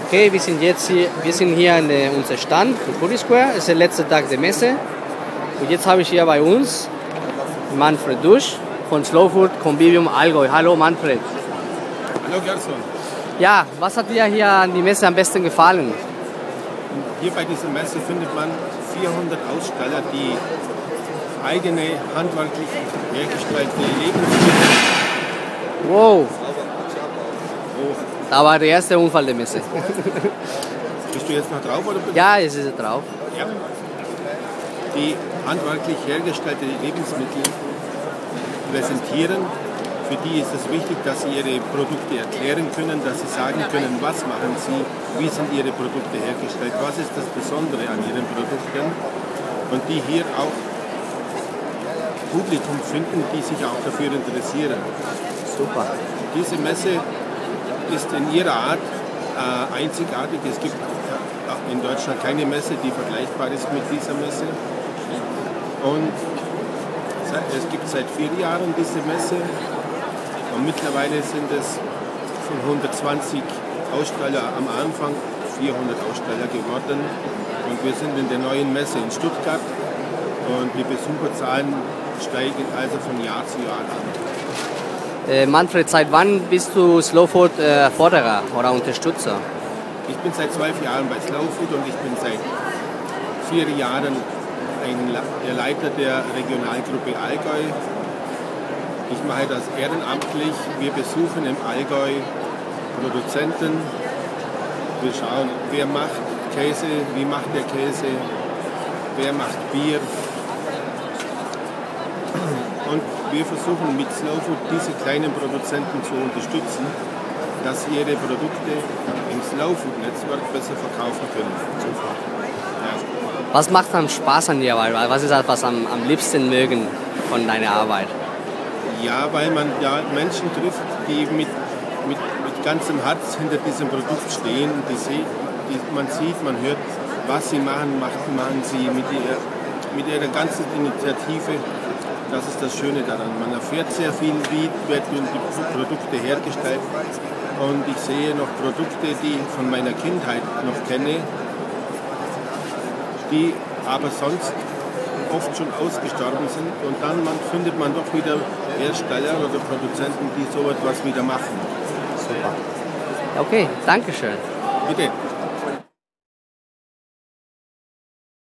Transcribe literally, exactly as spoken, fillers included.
Okay, wir sind jetzt hier, wir sind hier an äh, unserem Stand im Foodie Square. Es ist der letzte Tag der Messe. Und jetzt habe ich hier bei uns Manfred Dusch von Slow Food Convivium Allgäu. Hallo Manfred. Hallo Gerson. Ja, was hat dir hier an die Messe am besten gefallen? Hier bei dieser Messe findet man vierhundert Aussteller, die eigene handwerklich hergestellte Lebensmittel. Wow, Oh, da war der erste Unfall der Messe. bist du jetzt noch drauf oder? Ja, jetzt ist er drauf. Ja. Die handwerklich hergestellte Lebensmittel präsentieren. Für die ist es wichtig, dass sie ihre Produkte erklären können, dass sie sagen können, was machen sie, wie sind ihre Produkte hergestellt, was ist das Besondere an ihren Produkten und die hier auch Publikum finden, die sich auch dafür interessieren. Super. Diese Messe ist in ihrer Art äh, einzigartig. Es gibt in Deutschland keine Messe, die vergleichbar ist mit dieser Messe. Und es gibt seit vier Jahren diese Messe. Und mittlerweile sind es von hundertzwanzig Aussteller am Anfang vierhundert Aussteller geworden. Und wir sind in der neuen Messe in Stuttgart. Und die Besucherzahlen steigen also von Jahr zu Jahr an. Äh, Manfred, seit wann bist du Slow Food äh, Förderer oder Unterstützer? Ich bin seit zwölf Jahren bei Slow Food und ich bin seit vier Jahren ein, der Leiter der Regionalgruppe Allgäu. Ich mache das ehrenamtlich. Wir besuchen im Allgäu Produzenten. Wir schauen, wer macht Käse, wie macht der Käse, wer macht Bier. Und wir versuchen mit Slow Food diese kleinen Produzenten zu unterstützen, dass sie ihre Produkte im Slow Food Netzwerk besser verkaufen können. Ja. Was macht am Spaß an dir? Was ist das, was am, am liebsten mögen von deiner Arbeit? Ja, weil man ja Menschen trifft, die mit, mit, mit ganzem Herz hinter diesem Produkt stehen. Die, die, man sieht, man hört, was sie machen, machen sie mit ihrer, mit ihrer ganzen Initiative. Das ist das Schöne daran. Man erfährt sehr viel, wie werden die Produkte hergestellt. Und ich sehe noch Produkte, die ich von meiner Kindheit noch kenne, die aber sonst oft schon ausgestorben sind. Und dann man, findet man doch wieder Hersteller oder Produzenten, die so etwas wieder machen. Super. Okay, danke schön. Bitte.